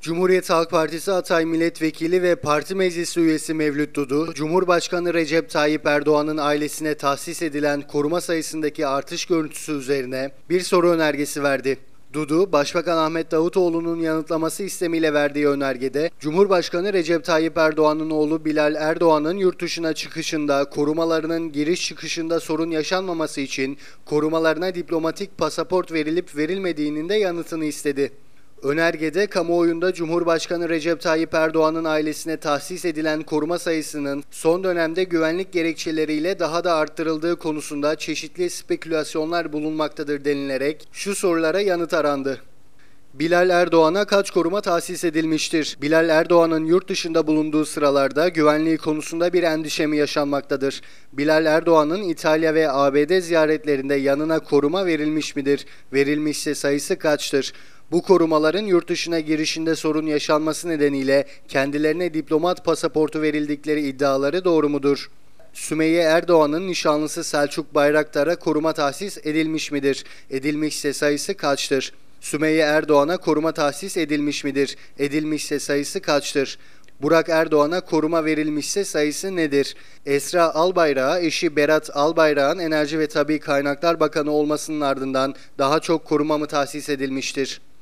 Cumhuriyet Halk Partisi Hatay Milletvekili ve Parti Meclisi üyesi Mevlüt Dudu, Cumhurbaşkanı Recep Tayyip Erdoğan'ın ailesine tahsis edilen koruma sayısındaki artış görüntüsü üzerine bir soru önergesi verdi. Dudu, Başbakan Ahmet Davutoğlu'nun yanıtlaması istemiyle verdiği önergede, Cumhurbaşkanı Recep Tayyip Erdoğan'ın oğlu Bilal Erdoğan'ın yurt dışına çıkışında, korumalarının giriş çıkışında sorun yaşanmaması için korumalarına diplomatik pasaport verilip verilmediğinin de yanıtını istedi. Önergede kamuoyunda Cumhurbaşkanı Recep Tayyip Erdoğan'ın ailesine tahsis edilen koruma sayısının son dönemde güvenlik gerekçeleriyle daha da arttırıldığı konusunda çeşitli spekülasyonlar bulunmaktadır denilerek şu sorulara yanıt arandı. Bilal Erdoğan'a kaç koruma tahsis edilmiştir? Bilal Erdoğan'ın yurt dışında bulunduğu sıralarda güvenliği konusunda bir endişe mi yaşanmaktadır? Bilal Erdoğan'ın İtalya ve ABD ziyaretlerinde yanına koruma verilmiş midir? Verilmişse sayısı kaçtır? Bu korumaların yurt dışına girişinde sorun yaşanması nedeniyle kendilerine diplomat pasaportu verildikleri iddiaları doğru mudur? Sümeyye Erdoğan'ın nişanlısı Selçuk Bayraktar'a koruma tahsis edilmiş midir? Edilmişse sayısı kaçtır? Sümeyye Erdoğan'a koruma tahsis edilmiş midir? Edilmişse sayısı kaçtır? Burak Erdoğan'a koruma verilmişse sayısı nedir? Esra Albayrak'a eşi Berat Albayrak'ın Enerji ve Tabii Kaynaklar Bakanı olmasının ardından daha çok koruma mı tahsis edilmiştir?